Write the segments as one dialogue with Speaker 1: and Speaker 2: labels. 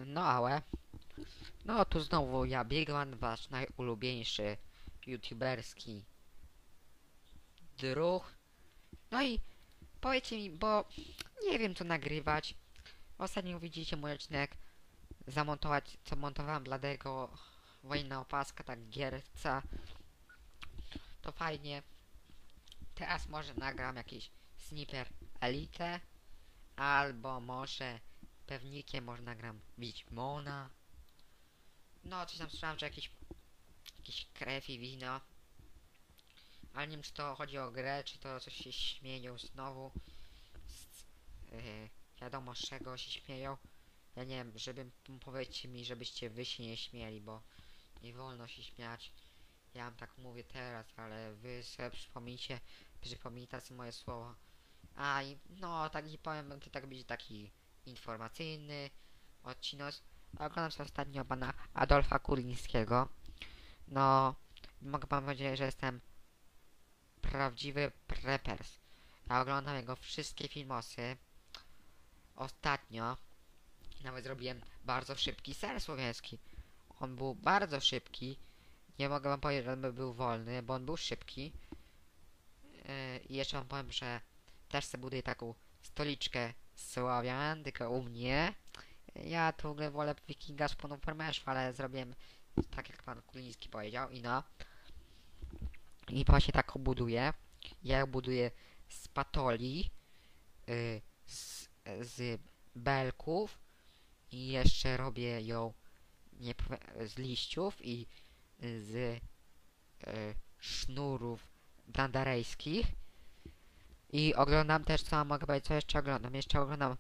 Speaker 1: No ale, no tu znowu ja, Bigman, wasz najulubieńszy youtuberski druh. No i powiedzcie mi, bo nie wiem co nagrywać. Ostatnio widzicie mój odcinek zamontować, co montowałem dla tego wojenna opaska, tak gierca. To fajnie. Teraz może nagram jakiś sniper elite, albo może pewnikiem może nagram Wiedźmona. No, coś tam słyszałem, że jakiś krew i wino. Ale nie wiem, czy to chodzi o grę, czy to coś się śmieją znowu. Z, wiadomo z czego się śmieją. Ja nie wiem, powiedzcie mi, żebyście wy się nie śmieli, bo nie wolno się śmiać. Ja wam tak mówię teraz, ale wy sobie przypomnijcie moje słowa. A i no, tak i powiem, to tak będzie taki informacyjny odcinek. Oglądam sobie ostatnio pana Adolfa Kulińskiego. No, mogę wam powiedzieć, że jestem prawdziwy preppers. Ja oglądam jego wszystkie filmosy. Ostatnio nawet zrobiłem bardzo szybki ser słowiański. On był bardzo szybki. Nie mogę wam powiedzieć, że on był wolny, bo on był szybki. I jeszcze wam powiem, że też sobie buduję taką stoliczkę Słowian, tylko u mnie. Ja tu w ogóle wolę Wikinga z Ponu Permeszw, ale zrobiłem tak jak pan Kuliński powiedział i no. I właśnie tak buduję. Ja ją buduję z patoli, z belków i jeszcze robię ją z liściów i z sznurów dandarejskich. I oglądam też, co mogę powiedzieć, co jeszcze oglądam. Jeszcze oglądam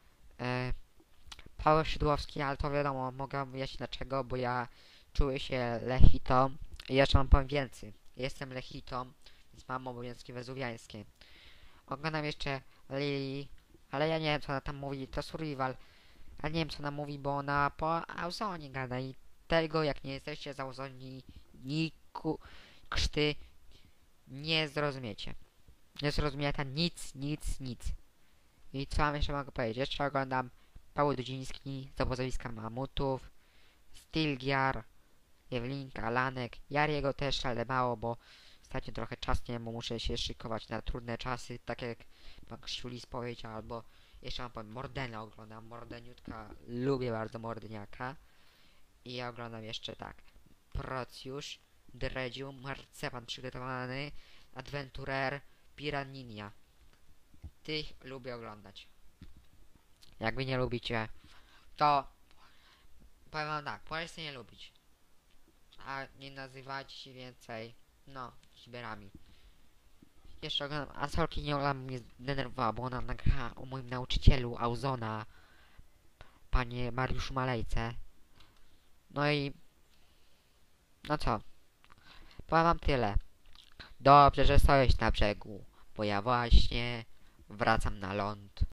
Speaker 1: Paweł Szydłowski, ale to wiadomo, mogę wyjaśnić dlaczego, bo ja czuję się lechitą. I jeszcze mam powiem więcej. Jestem lechitą, więc mam obowiązki wezuwiańskie. Oglądam jeszcze Lili, ale ja nie wiem, co ona tam mówi, to survival. Ale nie wiem, co ona mówi, bo ona po Auzonie gada i tego, jak nie jesteście założeni krzty, nie zrozumiecie. Nie zrozumiecie nic. I co wam jeszcze mogę powiedzieć? Jeszcze oglądam Paweł Dudziński z obozowiska mamutów, Stilgiar, Ewlinka, Lanek, Jariego też, ale mało, bo ostatnio trochę czas nie, bo muszę się szykować na trudne czasy, tak jak pan Ksiulis powiedział, albo jeszcze mam powiem, Mordena oglądam, Mordeniutka, lubię bardzo Mordeniaka. I ja oglądam jeszcze tak, Procjusz, Dredziu, Marcepan przygotowany, Adventurer, Piraninia. Tych lubię oglądać. Jak wy nie lubicie, to powiem wam tak, możecie nie lubić. A nie nazywajcie się więcej, no, Siberami. Jeszcze oglądam, a Solki nie oglądam, mnie zdenerwowała, bo ona nagrała o moim nauczycielu Auzona, panie Mariuszu Malejce. No i, no co, powiem wam tyle. Dobrze, że stoisz na brzegu, bo ja właśnie wracam na ląd.